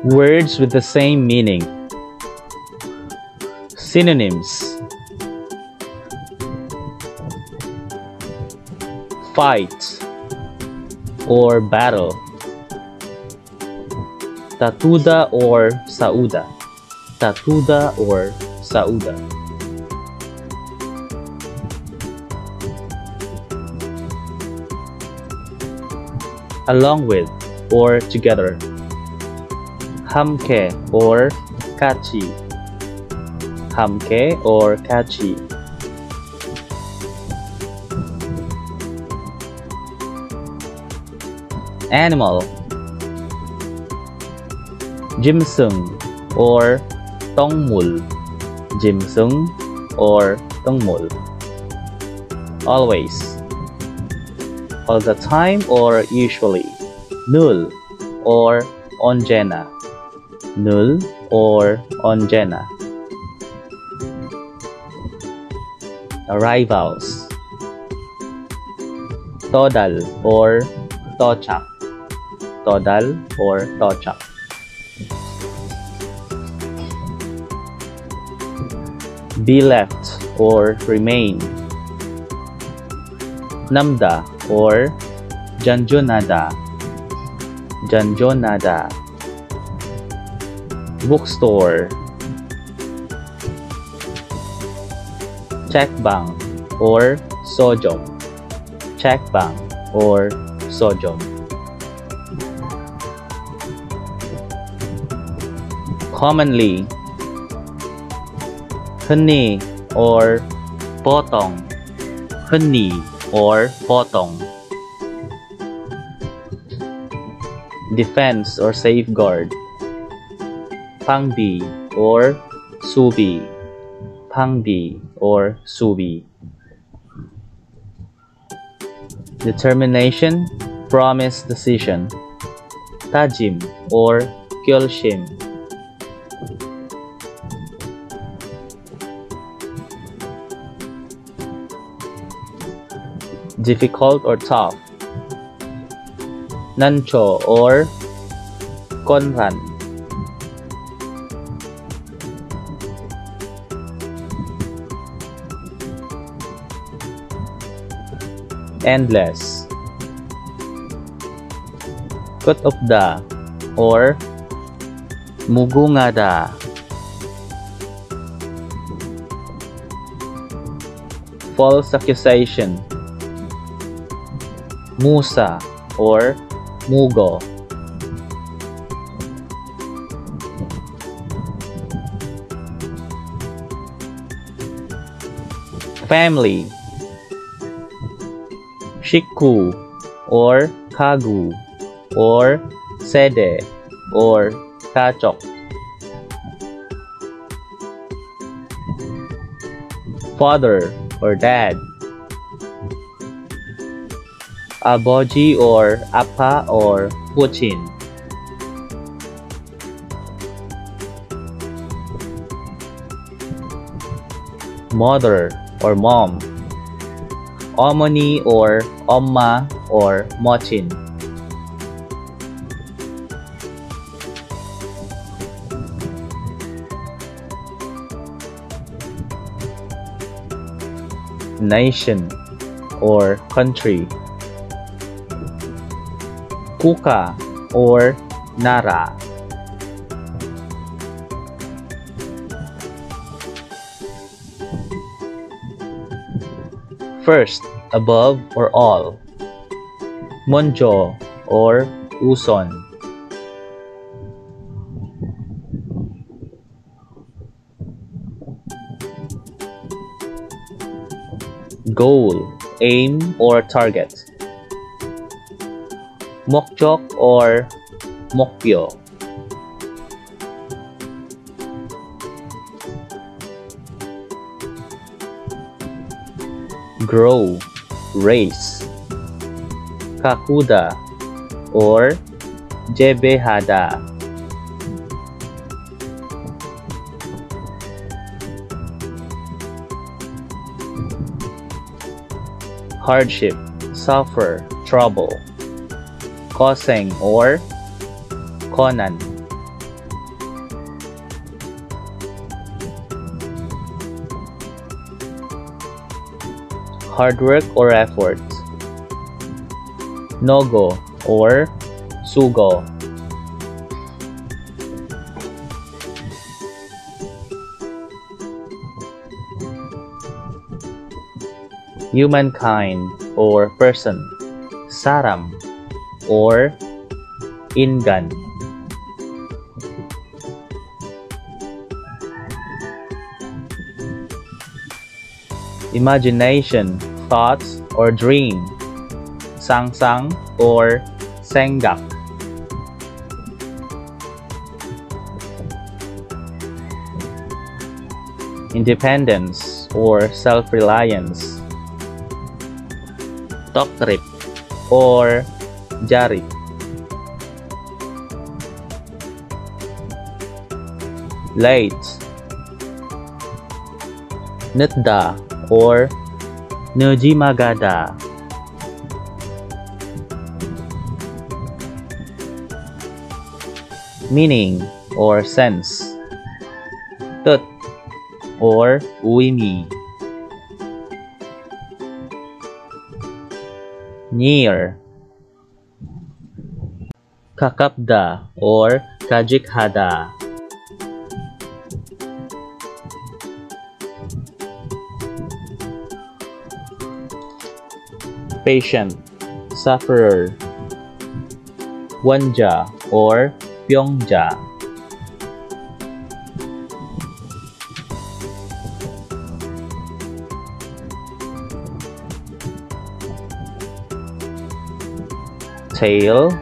Words with the same meaning. Synonyms: fight or battle, tatuda or sauda, tatuda or sauda. Along with or together, hamke or kachi, hamke or kachi. Animal: jimsung or tongmul, jimsung or tongmul. Always, all the time or usually, nul or onjena, nul or onjena. Arrivals: todal or tochak, todal or tochak. Be left or remain, namda or janjonada, janjonada. Bookstore: checkbang or sojong, checkbang or sojong. Commonly: heni or potong, heni or potong. Defense or safeguard: pangbi or subi, pangbi or subi. Determination, promise, decision: tajim or kyolshim. Difficult or tough: nancho or konran. Endless: kutupda or mugungada. False accusation: musa or mugo. Family: shikku or kagu or sede or kachok. Father or dad: aboji or apa or puchin. Mother or mom: omoni or omma or mochin. Nation or country: kuka or nara. First, above or all: monjo or uson. Goal, aim or target: mokjok or mokpyo. Grow, race: kakuda or jebehada. Hardship, suffer, trouble: koseng or konan. hard work or effort. Nogo or sugo. Humankind or person. Saram or ingan. Imagination, thoughts, or dream. Sangsang or senggak. Independence or self-reliance. Toktrip or jarit. Late. Nutda or Nujimagada. Meaning or sense. Tut or uimi. Near. Kakapda or kajikhada. Patient, sufferer. Wanja or pyongja. Tail,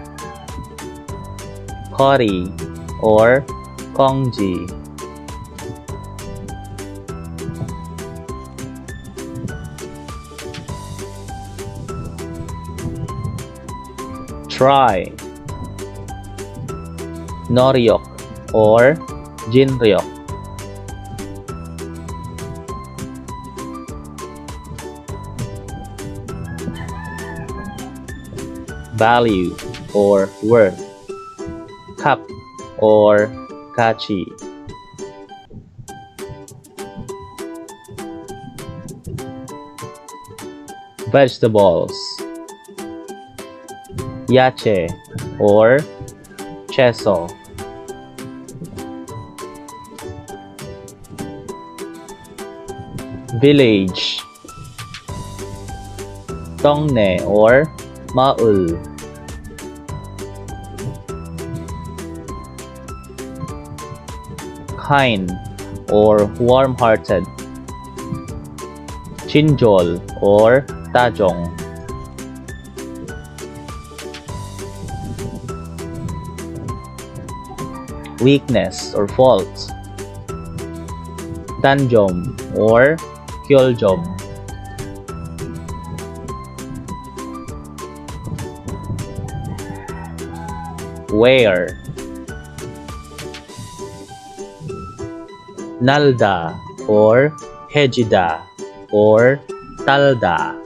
kori or kongji. Try. Noryok or jinryok. Value or worth. Cup or kachi. Vegetables. Yache or cheso. Village. Tongne or maul. Kind or warm-hearted. Chinjol or tajong. Weakness or fault. Tanjom or kyoljom. Where. Nalda or hejida or talda.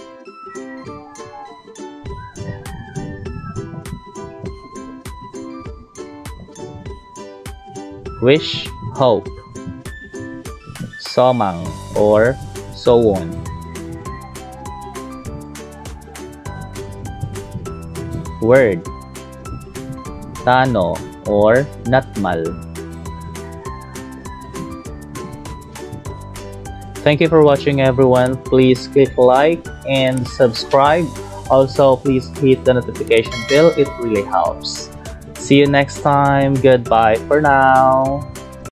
Wish, hope. Somang or sowon. Word. Tano or natmal. Thank you for watching, everyone. Please click like and subscribe. Also, please hit the notification bell. It really helps. See you next time. Goodbye for now.